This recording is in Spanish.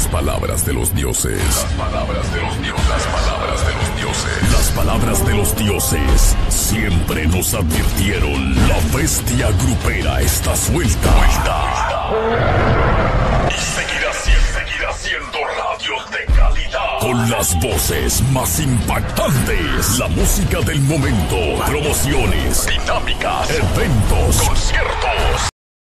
Las palabras de los dioses. Las palabras de los dioses. Las palabras de los dioses. Las palabras de los dioses siempre nos advirtieron. La bestia grupera está suelta. Y seguirá siendo radios de calidad. Con las voces más impactantes. La música del momento. Promociones, dinámicas, eventos, conciertos.